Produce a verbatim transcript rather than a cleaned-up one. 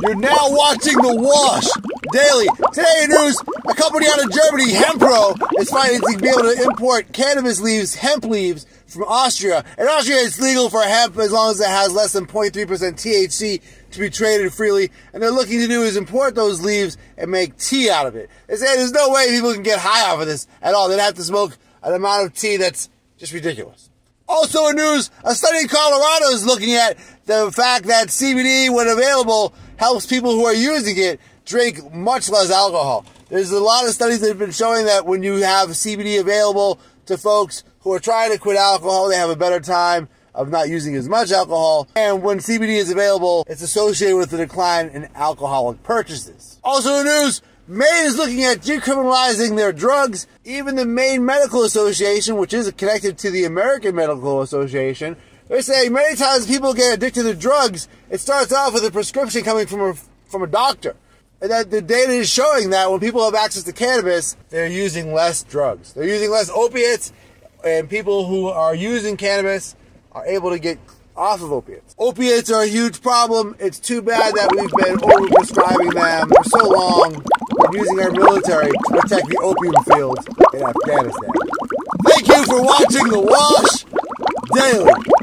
You're now watching The Wash Daily. Today in news, a company out of Germany, Hempro, is finding to be able to import cannabis leaves, hemp leaves, from Austria. In Austria, it's legal for hemp as long as it has less than zero point three percent T H C to be traded freely. And they're looking to do is import those leaves and make tea out of it. They say there's no way people can get high off of this at all. They'd have to smoke an amount of tea that's just ridiculous. Also in news, a study in Colorado is looking at the fact that C B D, when available, helps people who are using it drink much less alcohol. There's a lot of studies that have been showing that when you have C B D available to folks who are trying to quit alcohol, they have a better time of not using as much alcohol. And when C B D is available, it's associated with a decline in alcoholic purchases. Also in news, Maine is looking at decriminalizing their drugs. Even the Maine Medical Association, which is connected to the American Medical Association, they're saying many times people get addicted to drugs, it starts off with a prescription coming from a, from a doctor. And that the data is showing that when people have access to cannabis, they're using less drugs. They're using less opiates, and people who are using cannabis are able to get off of opiates. Opiates are a huge problem. It's too bad that we've been overprescribing them for so long and using our military to protect the opium fields in Afghanistan. Thank you for watching The Wash Daily.